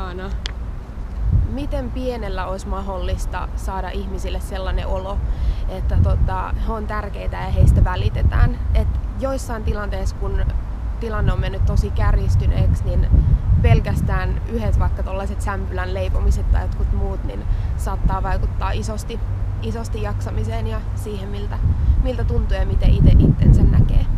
Ihana. Miten pienellä olisi mahdollista saada ihmisille sellainen olo, että he on tärkeitä ja heistä välitetään. Et joissain tilanteissa, kun tilanne on mennyt tosi kärjistyneeksi, niin pelkästään yhdet vaikka tollaiset sämpylän leipomiset tai jotkut muut, niin saattaa vaikuttaa isosti jaksamiseen ja siihen, miltä tuntuu ja miten itse itsensä näkee.